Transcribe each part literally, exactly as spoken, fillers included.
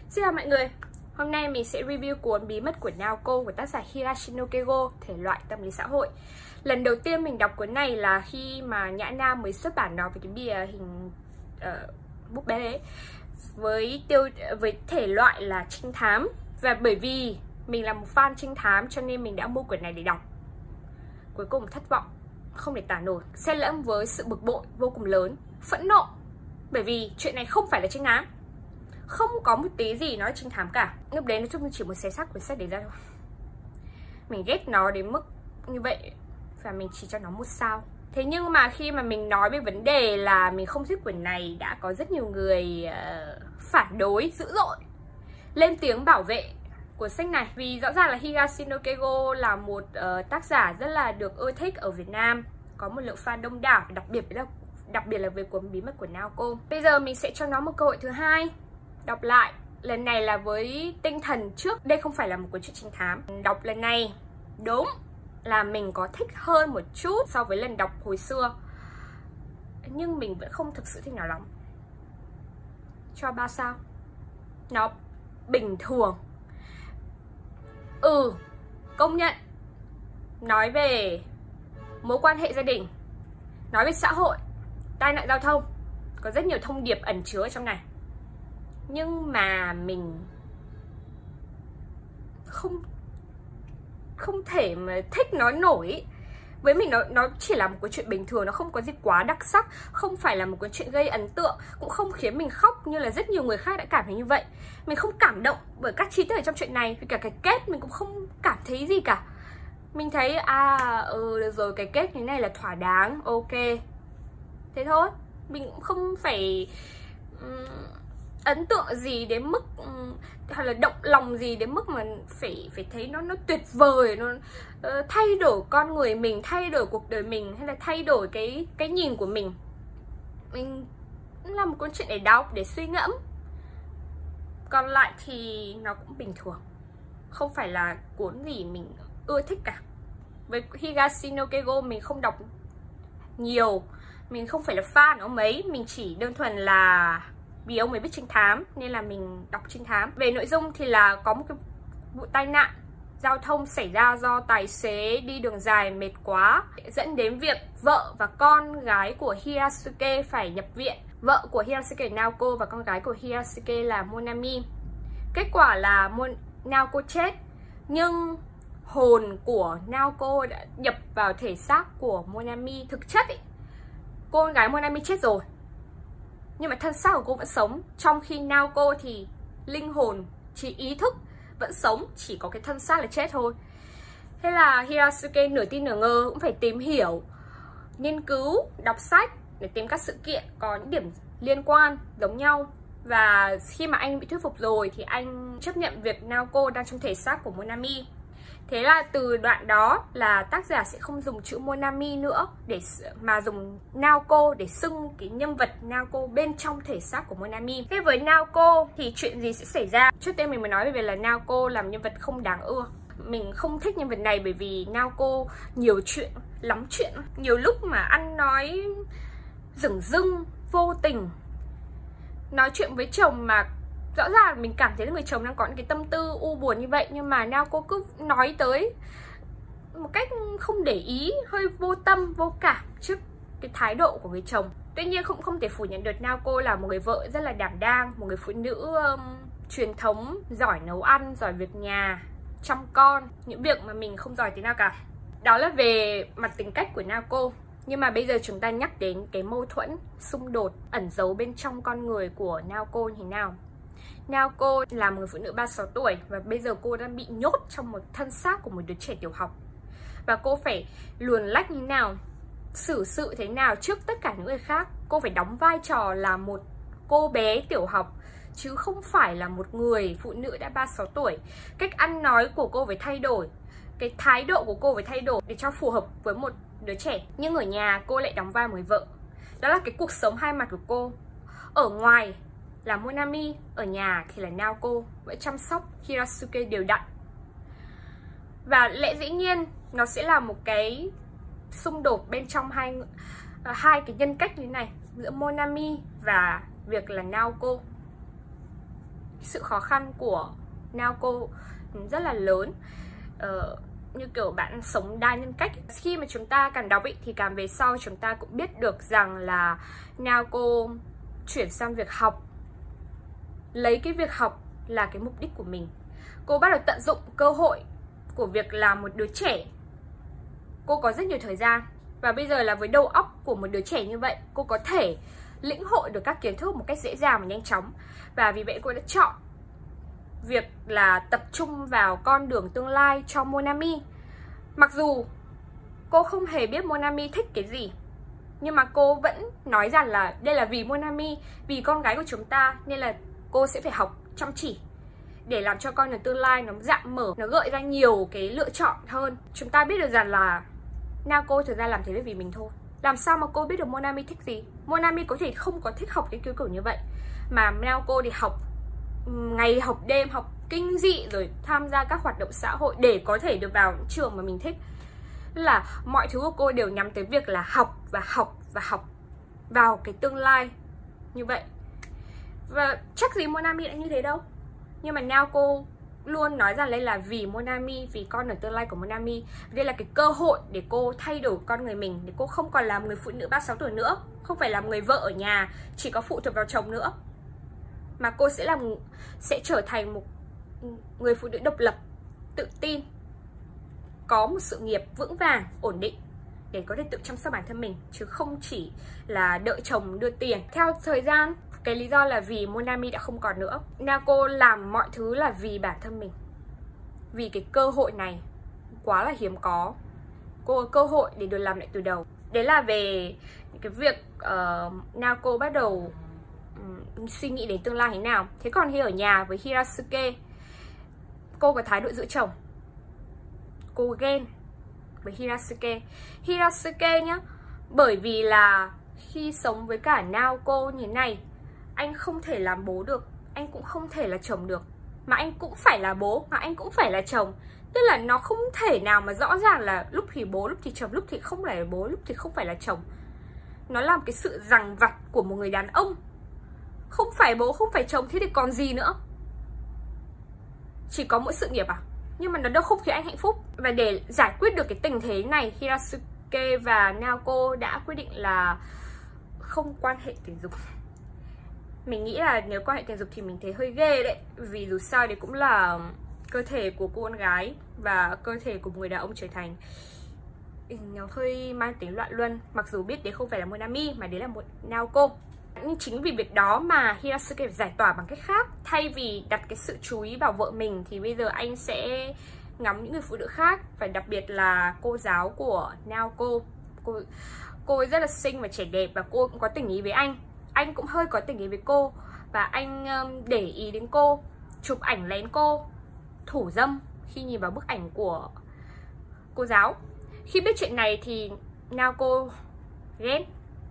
Xin chào mọi người, hôm nay mình sẽ review cuốn Bí mật của Naoko của tác giả Higashino Keigo, thể loại tâm lý xã hội. Lần đầu tiên mình đọc cuốn này là khi mà Nhã Nam mới xuất bản nó với cái bìa hình uh, búp bê ấy, với tiêu với thể loại là trinh thám. Và bởi vì mình là một fan trinh thám cho nên mình đã mua quyển này để đọc. Cuối cùng thất vọng không thể tả nổi, xen lẫn với sự bực bội vô cùng lớn, phẫn nộ, bởi vì chuyện này không phải là trinh thám, không có một tí gì nói trinh thám cả. Lúc đấy nói chung chỉ muốn xé xác quyển sách đấy ra thôi. Mình ghét nó đến mức như vậy và mình chỉ cho nó một sao. Thế nhưng mà khi mà mình nói về vấn đề là mình không thích quyển này, đã có rất nhiều người uh, phản đối dữ dội, lên tiếng bảo vệ cuốn sách này. Vì rõ ràng là Higashino Keigo là một uh, tác giả rất là được ưa thích ở Việt Nam, có một lượng fan đông đảo, đặc biệt là đặc biệt là về cuốn Bí mật của Naoko. Bây giờ mình sẽ cho nó một cơ hội thứ hai, đọc lại. Lần này là với tinh thần trước, đây không phải là một cuốn truyện trinh thám. Đọc lần này đúng là mình có thích hơn một chút so với lần đọc hồi xưa, nhưng mình vẫn không thực sự thích nó lắm. Cho ba sao. Nó bình thường. Ừ, công nhận. Nói về mối quan hệ gia đình, nói về xã hội, tai nạn giao thông, có rất nhiều thông điệp ẩn chứa ở trong này. Nhưng mà mình không không thể mà thích nó nổi. Với mình nó nó chỉ là một cái chuyện bình thường, nó không có gì quá đặc sắc, không phải là một cái chuyện gây ấn tượng, cũng không khiến mình khóc như là rất nhiều người khác đã cảm thấy như vậy. Mình không cảm động bởi các chi tiết ở trong chuyện này, vì cả cái kết mình cũng không cảm thấy gì cả. Mình thấy à ừ được rồi, cái kết thế này là thỏa đáng, ok, thế thôi. Mình cũng không phải um, ấn tượng gì đến mức um, hay là động lòng gì đến mức mà phải phải thấy nó nó tuyệt vời, nó uh, thay đổi con người mình, thay đổi cuộc đời mình, hay là thay đổi cái cái nhìn của mình. Mình là một cuốn chuyện để đọc, để suy ngẫm. Còn lại thì nó cũng bình thường, không phải là cuốn gì mình ưa thích cả. Với Higashino Keigo mình không đọc nhiều, mình không phải là fan ông ấy, mình chỉ đơn thuần là vì ông ấy biết trinh thám nên là mình đọc trinh thám. Về nội dung thì là có một cái vụ tai nạn giao thông xảy ra do tài xế đi đường dài mệt quá, dẫn đến việc vợ và con gái của Hiyasuke phải nhập viện. Vợ của Hiyasuke là Naoko và con gái của Hiyasuke là Monami. Kết quả là Mon Naoko chết, nhưng hồn của Naoko đã nhập vào thể xác của Monami. Thực chất ý, con gái Monami chết rồi, nhưng mà thân xác của cô vẫn sống. Trong khi Naoko thì linh hồn, chỉ ý thức vẫn sống, chỉ có cái thân xác là chết thôi. Thế là Hiyasuke nửa tin nửa ngờ cũng phải tìm hiểu, nghiên cứu, đọc sách để tìm các sự kiện có những điểm liên quan giống nhau. Và khi mà anh bị thuyết phục rồi thì anh chấp nhận việc Naoko đang trong thể xác của Monami. Thế là từ đoạn đó là tác giả sẽ không dùng chữ Monami nữa, để mà dùng Naoko để xưng cái nhân vật Naoko bên trong thể xác của Monami. Thế với Naoko thì chuyện gì sẽ xảy ra? Trước tiên mình mới nói về là Naoko là một nhân vật không đáng ưa. Mình không thích nhân vật này bởi vì Naoko nhiều chuyện, lắm chuyện. Nhiều lúc mà ăn nói dửng dưng, vô tình. Nói chuyện với chồng mà rõ ràng mình cảm thấy là người chồng đang có những cái tâm tư u buồn như vậy, nhưng mà Naoko cứ nói tới một cách không để ý, hơi vô tâm, vô cảm trước cái thái độ của người chồng. Tuy nhiên cũng không thể phủ nhận được Naoko là một người vợ rất là đảm đang, một người phụ nữ um, truyền thống, giỏi nấu ăn, giỏi việc nhà, chăm con, những việc mà mình không giỏi tí nào cả. Đó là về mặt tính cách của Naoko. Nhưng mà bây giờ chúng ta nhắc đến cái mâu thuẫn, xung đột ẩn giấu bên trong con người của Naoko như thế nào. Naoko là một người phụ nữ ba mươi sáu tuổi và bây giờ cô đang bị nhốt trong một thân xác của một đứa trẻ tiểu học. Và cô phải luồn lách như nào, xử sự thế nào trước tất cả những người khác. Cô phải đóng vai trò là một cô bé tiểu học, chứ không phải là một người phụ nữ đã ba mươi sáu tuổi. Cách ăn nói của cô phải thay đổi, cái thái độ của cô phải thay đổi để cho phù hợp với một đứa trẻ. Nhưng ở nhà cô lại đóng vai một người vợ. Đó là cái cuộc sống hai mặt của cô. Ở ngoài là Monami, ở nhà thì là Naoko, vẫn chăm sóc Hiyasuke đều đặn. Và lẽ dĩ nhiên nó sẽ là một cái xung đột bên trong hai hai cái nhân cách như thế này, giữa Monami và việc là Naoko. sự khó khăn của Naoko rất là lớn. Ờ, như kiểu bạn sống đa nhân cách. Khi mà chúng ta càng đọc ý, thì càng về sau chúng ta cũng biết được rằng là Naoko chuyển sang việc học, lấy cái việc học là cái mục đích của mình. Cô bắt đầu tận dụng cơ hội của việc là một đứa trẻ. Cô có rất nhiều thời gian, và bây giờ là với đầu óc của một đứa trẻ như vậy, cô có thể lĩnh hội được các kiến thức một cách dễ dàng và nhanh chóng. Và vì vậy cô đã chọn việc là tập trung vào con đường tương lai cho Monami. Mặc dù cô không hề biết Monami thích cái gì, nhưng mà cô vẫn nói rằng là đây là vì Monami, vì con gái của chúng ta, nên là cô sẽ phải học chăm chỉ để làm cho con đường tương lai nó rạng mở, nó gợi ra nhiều cái lựa chọn hơn. Chúng ta biết được rằng là Naoko thực ra làm thế là vì mình thôi. Làm sao mà cô biết được Monami thích gì? Monami có thể không có thích học cái kiểu kiểu như vậy, mà Naoko thì học ngày học đêm, học kinh dị, rồi tham gia các hoạt động xã hội để có thể được vào trường mà mình thích. Là mọi thứ của cô đều nhắm tới việc là học và học và học vào cái tương lai như vậy. Và chắc gì Monami đã như thế đâu. Nhưng mà Naoko luôn nói rằng đây là vì Monami, vì con ở tương lai của Monami. Đây là cái cơ hội để cô thay đổi con người mình, để cô không còn là người phụ nữ ba mươi sáu tuổi nữa, không phải là người vợ ở nhà chỉ có phụ thuộc vào chồng nữa, mà cô sẽ làm sẽ trở thành một người phụ nữ độc lập, tự tin, có một sự nghiệp vững vàng, ổn định để có thể tự chăm sóc bản thân mình, chứ không chỉ là đợi chồng đưa tiền. Theo thời gian, cái lý do là vì Monami đã không còn nữa. Naoko làm mọi thứ là vì bản thân mình, vì cái cơ hội này quá là hiếm có. Cô có cơ hội để được làm lại từ đầu. Đấy là về cái việc uh, Naoko bắt đầu um, suy nghĩ đến tương lai thế nào. Thế còn khi ở nhà với Hirasuke, cô có thái độ giữ chồng. Cô ghen với Hirasuke. Hirasuke nhá, bởi vì là khi sống với cả Naoko như thế này, anh không thể làm bố được, anh cũng không thể là chồng được, mà anh cũng phải là bố, mà anh cũng phải là chồng. Tức là nó không thể nào mà rõ ràng là lúc thì bố, lúc thì chồng, lúc thì không phải là bố, lúc thì không phải là chồng. Nó là một cái sự dằng vặt của một người đàn ông. Không phải bố, không phải chồng, thế thì còn gì nữa? Chỉ có mỗi sự nghiệp à? Nhưng mà nó đâu không khiến anh hạnh phúc. Và để giải quyết được cái tình thế này, Hirasuke và Naoko đã quyết định là không quan hệ tình dục. Mình nghĩ là nếu quan hệ tình dục thì mình thấy hơi ghê đấy, vì dù sao đấy cũng là cơ thể của cô con gái và cơ thể của một người đàn ông trưởng thành. Nó hơi mang tính loạn luân, mặc dù biết đấy không phải là Monami mà đấy là một Naoko. Nhưng chính vì việc đó mà Hirasuke phải giải tỏa bằng cách khác. Thay vì đặt cái sự chú ý vào vợ mình thì bây giờ anh sẽ ngắm những người phụ nữ khác. Và đặc biệt là cô giáo của Naoko. Cô, cô ấy rất là xinh và trẻ đẹp, và cô cũng có tình ý với anh. Anh cũng hơi có tình ý với cô, và anh um, để ý đến cô, chụp ảnh lén cô, thủ dâm khi nhìn vào bức ảnh của cô giáo. Khi biết chuyện này thì Naoko ghét.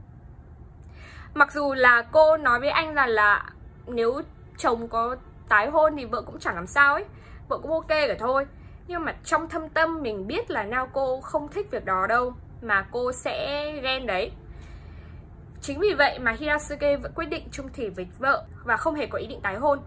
Mặc dù là cô nói với anh rằng là nếu chồng có tái hôn thì vợ cũng chẳng làm sao ấy, vợ cũng ok cả thôi. Nhưng mà trong thâm tâm mình biết là Naoko không thích việc đó đâu, mà cô sẽ ghen đấy. Chính vì vậy mà Hirasuke vẫn quyết định chung thủy với vợ và không hề có ý định tái hôn.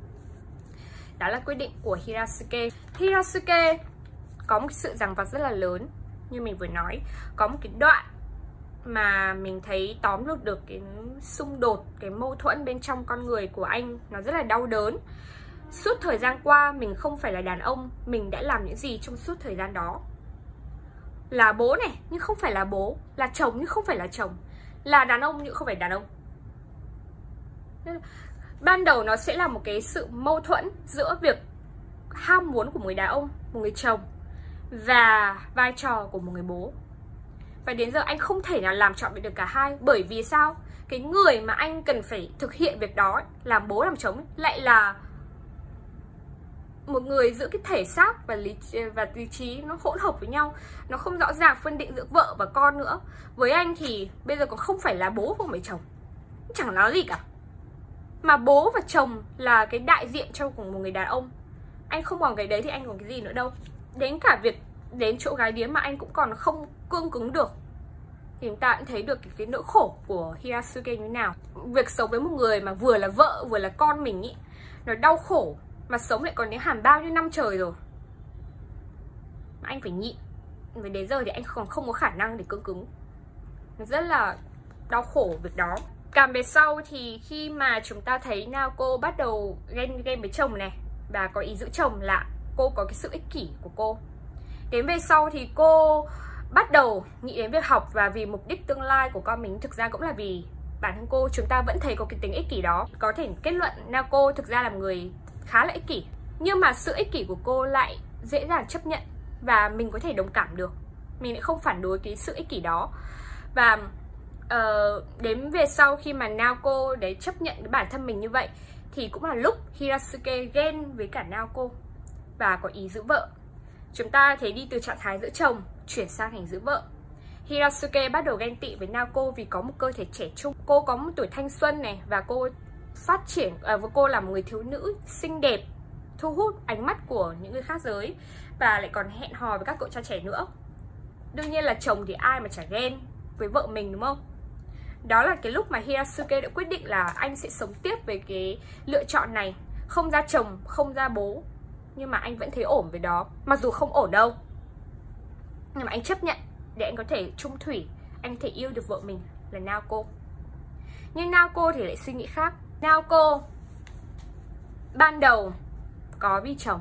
Đó là quyết định của Hirasuke. Hirasuke có một sự giằng vặt rất là lớn. Như mình vừa nói, có một cái đoạn mà mình thấy tóm lược được cái xung đột, cái mâu thuẫn bên trong con người của anh. Nó rất là đau đớn. Suốt thời gian qua mình không phải là đàn ông, mình đã làm những gì trong suốt thời gian đó? Là bố này nhưng không phải là bố, là chồng nhưng không phải là chồng, là đàn ông nhưng không phải đàn ông. Ban đầu nó sẽ là một cái sự mâu thuẫn giữa việc ham muốn của một người đàn ông, một người chồng, và vai trò của một người bố. Và đến giờ anh không thể nào làm trọn vẹn được cả hai. Bởi vì sao? Cái người mà anh cần phải thực hiện việc đó, làm bố làm chồng, lại là một người giữa cái thể xác và lý, và lý trí nó hỗn hợp với nhau. Nó không rõ ràng phân định giữa vợ và con nữa. Với anh thì bây giờ còn không phải là bố của người chồng, chẳng nói gì cả, mà bố và chồng là cái đại diện cho một người đàn ông. Anh không còn cái đấy thì anh còn cái gì nữa đâu. Đến cả việc đến chỗ gái điếm mà anh cũng còn không cương cứng được, thì chúng ta cũng thấy được cái, cái nỗi khổ của Hirasuke như thế nào. Việc sống với một người mà vừa là vợ vừa là con mình ý, nó đau khổ, mà sống lại còn đến hẳn bao nhiêu năm trời rồi. Mà anh phải nhịn. Vì đến giờ thì anh còn không có khả năng để cứng cứng. Nó rất là đau khổ việc đó. Càng về sau thì khi mà chúng ta thấy Naoko bắt đầu ghen ghen với chồng này và có ý giữ chồng, là cô có cái sự ích kỷ của cô. Đến về sau thì cô bắt đầu nghĩ đến việc học, và vì mục đích tương lai của con mình, thực ra cũng là vì bản thân cô. Chúng ta vẫn thấy có cái tính ích kỷ đó. Có thể kết luận Naoko thực ra là một người khá là ích kỷ, nhưng mà sự ích kỷ của cô lại dễ dàng chấp nhận và mình có thể đồng cảm được. Mình lại không phản đối cái sự ích kỷ đó. Và uh, đến về sau khi mà Naoko đấy chấp nhận cái bản thân mình như vậy, thì cũng là lúc Hirasuke ghen với cả Naoko và có ý giữ vợ. Chúng ta thấy đi từ trạng thái giữ chồng chuyển sang thành giữ vợ. Hirasuke bắt đầu ghen tị với Naoko vì có một cơ thể trẻ trung. Cô có một tuổi thanh xuân này, và cô phát triển, à, và cô là một người thiếu nữ xinh đẹp, thu hút ánh mắt của những người khác giới, và lại còn hẹn hò với các cậu trai trẻ nữa. Đương nhiên là chồng thì ai mà chả ghen với vợ mình, đúng không? Đó là cái lúc mà Hirasuke đã quyết định là anh sẽ sống tiếp với cái lựa chọn này. Không ra chồng, không ra bố, nhưng mà anh vẫn thấy ổn với đó. Mặc dù không ổn đâu, nhưng mà anh chấp nhận để anh có thể chung thủy, anh có thể yêu được vợ mình là Naoko. Nhưng Naoko thì lại suy nghĩ khác. Naoko ban đầu có vì chồng,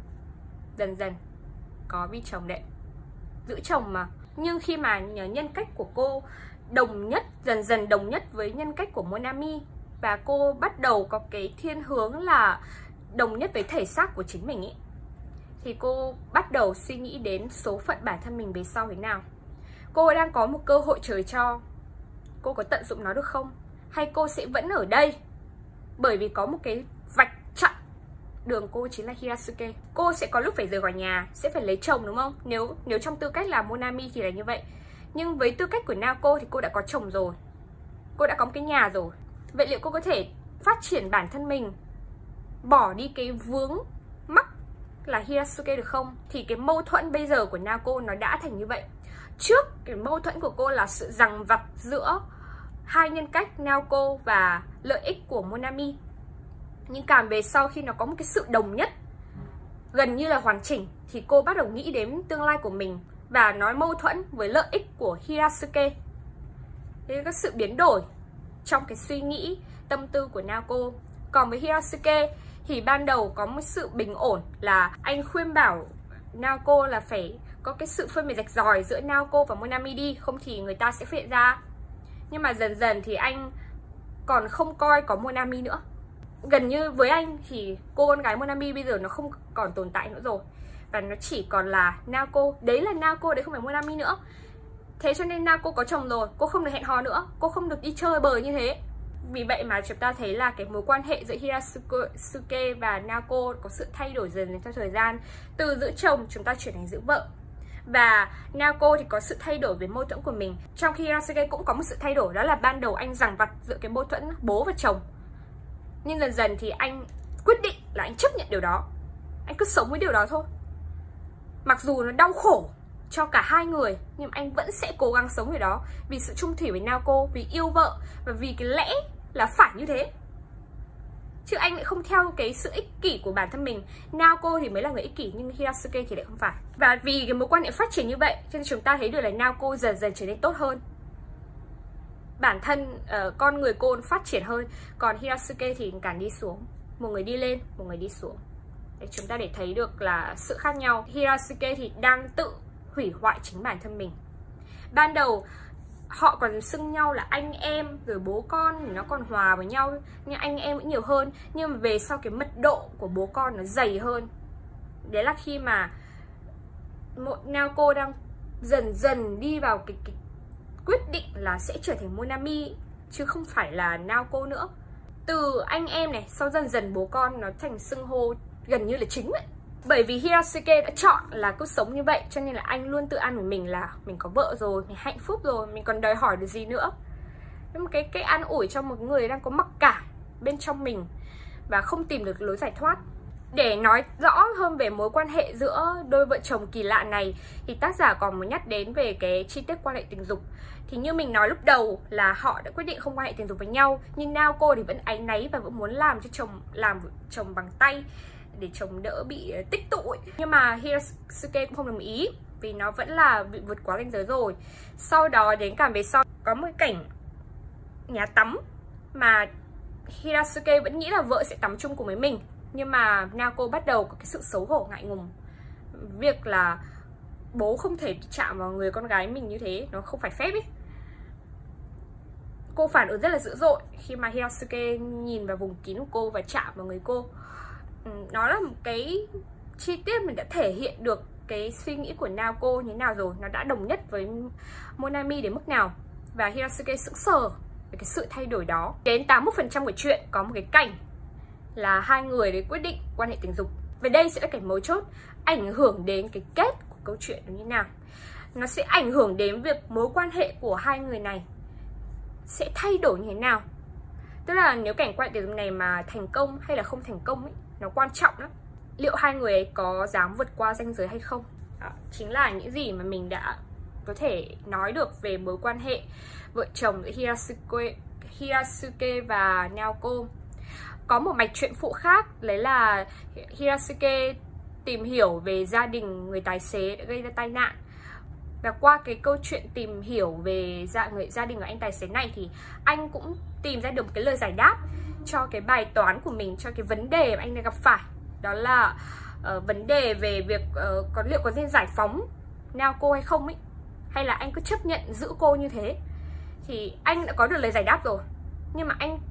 dần dần có vì chồng đấy, giữ chồng mà. Nhưng khi mà nhân cách của cô đồng nhất, dần dần đồng nhất với nhân cách của Monami, và cô bắt đầu có cái thiên hướng là đồng nhất với thể xác của chính mình ý, thì cô bắt đầu suy nghĩ đến số phận bản thân mình về sau thế nào. Cô đang có một cơ hội trời cho, cô có tận dụng nó được không? Hay cô sẽ vẫn ở đây bởi vì có một cái vạch chặn đường cô, chính là Hirasuke. Cô sẽ có lúc phải rời khỏi nhà, sẽ phải lấy chồng, đúng không? Nếu nếu trong tư cách là Monami thì là như vậy. Nhưng với tư cách của Naoko thì cô đã có chồng rồi, cô đã có một cái nhà rồi. Vậy liệu cô có thể phát triển bản thân mình, bỏ đi cái vướng mắc là Hirasuke được không? Thì cái mâu thuẫn bây giờ của Naoko nó đã thành như vậy. Trước cái mâu thuẫn của cô là sự giằng vặt giữa hai nhân cách Naoko và lợi ích của Monami. Nhưng càng về sau khi nó có một cái sự đồng nhất, gần như là hoàn chỉnh, thì cô bắt đầu nghĩ đến tương lai của mình và nói mâu thuẫn với lợi ích của Hirasuke. Thế có sự biến đổi trong cái suy nghĩ, tâm tư của Naoko. Còn với Hirasuke thì ban đầu có một sự bình ổn, là anh khuyên bảo Naoko là phải có cái sự phân biệt rạch ròi giữa Naoko và Monami đi, không thì người ta sẽ phát hiện ra. Nhưng mà dần dần thì anh còn không coi có Monami nữa. Gần như với anh thì cô con gái Monami bây giờ nó không còn tồn tại nữa rồi, và nó chỉ còn là Naoko. Đấy là Naoko, đấy không phải Monami nữa. Thế cho nên Naoko có chồng rồi, cô không được hẹn hò nữa, cô không được đi chơi bời như thế. Vì vậy mà chúng ta thấy là cái mối quan hệ giữa Hirasuke và Naoko có sự thay đổi dần theo thời gian. Từ giữ chồng chúng ta chuyển thành giữ vợ. Và Naoko thì có sự thay đổi về mâu thuẫn của mình. Trong khi Hirasuke cũng có một sự thay đổi, đó là ban đầu anh giằng vặt giữa cái mâu thuẫn bố và chồng. Nhưng dần dần thì anh quyết định là anh chấp nhận điều đó, anh cứ sống với điều đó thôi. Mặc dù nó đau khổ cho cả hai người, nhưng anh vẫn sẽ cố gắng sống với đó, vì sự chung thủy với Naoko, vì yêu vợ, và vì cái lẽ là phải như thế. Chứ anh lại không theo cái sự ích kỷ của bản thân mình. Naoko thì mới là người ích kỷ, nhưng Hirasuke thì lại không phải. Và vì cái mối quan hệ phát triển như vậy, cho nên chúng ta thấy được là Naoko dần dần trở nên tốt hơn. Bản thân uh, con người cô phát triển hơn. Còn Hirasuke thì càng đi xuống. Một người đi lên, một người đi xuống. Để chúng ta để thấy được là sự khác nhau. Hirasuke thì đang tự hủy hoại chính bản thân mình. Ban đầu họ còn xưng nhau là anh em, rồi bố con thì nó còn hòa với nhau, nhưng anh em cũng nhiều hơn. Nhưng mà về sau cái mật độ của bố con nó dày hơn. Đấy là khi mà một Naoko đang dần dần đi vào cái, cái quyết định là sẽ trở thành Monami, chứ không phải là Naoko nữa. Từ anh em này, sau dần dần bố con nó thành xưng hô gần như là chính vậy. Bởi vì Hirasuke đã chọn là cứ sống như vậy, cho nên là anh luôn tự an ủi mình là mình có vợ rồi, mình hạnh phúc rồi, mình còn đòi hỏi được gì nữa. Nhưng mà cái, cái an ủi cho một người đang có mặc cảm bên trong mình và không tìm được lối giải thoát. Để nói rõ hơn về mối quan hệ giữa đôi vợ chồng kỳ lạ này thì tác giả còn muốn nhắc đến về cái chi tiết quan hệ tình dục. Thì như mình nói lúc đầu là họ đã quyết định không quan hệ tình dục với nhau, nhưng Naoko thì vẫn áy náy và vẫn muốn làm cho chồng làm chồng bằng tay để chồng đỡ bị tích tụ. Nhưng mà Hirasuke cũng không đồng ý vì nó vẫn là bị vượt quá ranh giới rồi. Sau đó đến cả về sau có một cảnh nhà tắm mà Hirasuke vẫn nghĩ là vợ sẽ tắm chung cùng với mình, nhưng mà Naoko bắt đầu có cái sự xấu hổ ngại ngùng. Việc là bố không thể chạm vào người con gái mình như thế, nó không phải phép ấy. Cô phản ứng rất là dữ dội khi mà Hirasuke nhìn vào vùng kín của cô và chạm vào người cô. Nó là một cái chi tiết mình đã thể hiện được cái suy nghĩ của Naoko như thế nào rồi. Nó đã đồng nhất với Monami đến mức nào. Và Hirasuke sững sờ về cái sự thay đổi đó. Đến tám mươi mốt phần trăm của chuyện có một cái cảnh là hai người đấy quyết định quan hệ tình dục. Và đây sẽ là cảnh mấu chốt ảnh hưởng đến cái kết của câu chuyện như thế nào. Nó sẽ ảnh hưởng đến việc mối quan hệ của hai người này sẽ thay đổi như thế nào. Tức là nếu cảnh quan hệ tình dục này mà thành công hay là không thành công ấy, nó quan trọng lắm. Liệu hai người ấy có dám vượt qua ranh giới hay không? Đó, chính là những gì mà mình đã có thể nói được về mối quan hệ vợ chồng giữa Hirasuke, Hirasuke và Naoko. Có một mạch truyện phụ khác, đấy là Hirasuke tìm hiểu về gia đình người tài xế đã gây ra tai nạn. Và qua cái câu chuyện tìm hiểu về gia, người, gia đình của anh tài xế này thì anh cũng tìm ra được một cái lời giải đáp cho cái bài toán của mình, cho cái vấn đề mà anh đang gặp phải. Đó là uh, vấn đề về việc uh, có liệu có nên giải phóng Naoko hay không ấy, hay là anh cứ chấp nhận giữ cô như thế. Thì anh đã có được lời giải đáp rồi, nhưng mà anh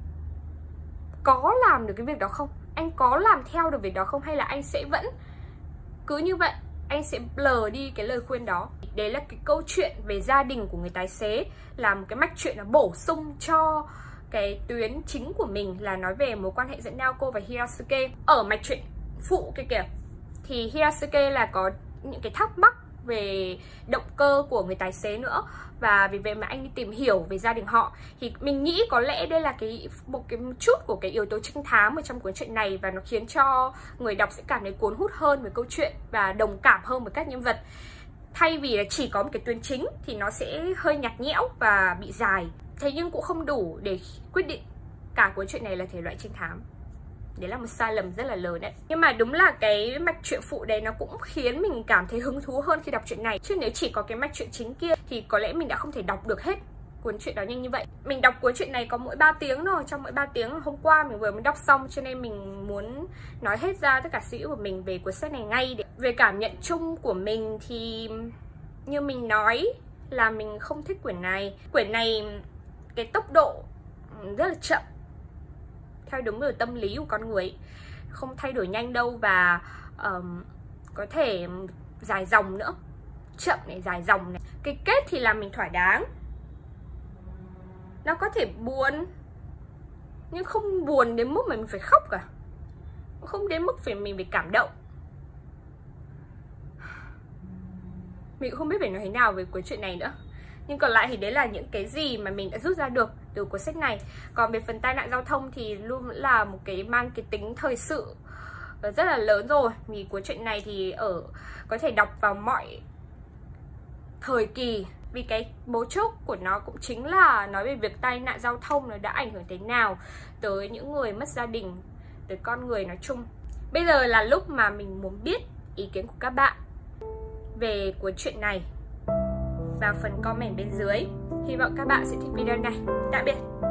có làm được cái việc đó không? Anh có làm theo được việc đó không? Hay là anh sẽ vẫn cứ như vậy, anh sẽ blur đi cái lời khuyên đó? Đấy là cái câu chuyện về gia đình của người tài xế, là một cái mạch chuyện nó bổ sung cho cái tuyến chính của mình, là nói về mối quan hệ giữa Naoko và Hirasuke. Ở mạch chuyện phụ kia kìa thì Hirasuke là có những cái thắc mắc về động cơ của người tài xế nữa, và vì vậy mà anh đi tìm hiểu về gia đình họ. Thì mình nghĩ có lẽ đây là cái một cái chút của cái yếu tố trinh thám ở trong cuốn truyện này, và nó khiến cho người đọc sẽ cảm thấy cuốn hút hơn với câu chuyện và đồng cảm hơn với các nhân vật. Thay vì là chỉ có một cái tuyến chính thì nó sẽ hơi nhạt nhẽo và bị dài. Thế nhưng cũng không đủ để quyết định cả cuốn truyện này là thể loại trinh thám. Đấy là một sai lầm rất là lớn đấy. Nhưng mà đúng là cái mạch truyện phụ đấy nó cũng khiến mình cảm thấy hứng thú hơn khi đọc truyện này. Chứ nếu chỉ có cái mạch truyện chính kia thì có lẽ mình đã không thể đọc được hết cuốn truyện đó nhanh như vậy. Mình đọc cuốn truyện này có mỗi ba tiếng thôi. Trong mỗi ba tiếng hôm qua mình vừa mới đọc xong, cho nên mình muốn nói hết ra tất cả suy nghĩ của mình về cuốn sách này ngay. Về cảm nhận chung của mình thì như mình nói là mình không thích quyển này. Quyển này cái tốc độ rất là chậm, theo đúng với tâm lý của con người ấy. Không thay đổi nhanh đâu, và um, có thể dài dòng nữa. Chậm này, dài dòng này. Cái kết thì làm mình thỏa đáng. Nó có thể buồn, nhưng không buồn đến mức mà mình phải khóc cả, không đến mức phải mình phải cảm động. Mình cũng không biết phải nói thế nào về cuốn truyện này nữa. Nhưng còn lại thì đấy là những cái gì mà mình đã rút ra được từ cuốn sách này. Còn về phần tai nạn giao thông thì luôn là một cái mang cái tính thời sự rất là lớn rồi. Vì cuốn truyện này thì ở có thể đọc vào mọi thời kỳ. Vì cái mấu chốt của nó cũng chính là nói về việc tai nạn giao thông nó đã ảnh hưởng thế nào tới những người mất gia đình, tới con người nói chung. Bây giờ là lúc mà mình muốn biết ý kiến của các bạn về cuốn truyện này vào phần comment bên dưới. Hy vọng các bạn sẽ thích video này. Tạm biệt.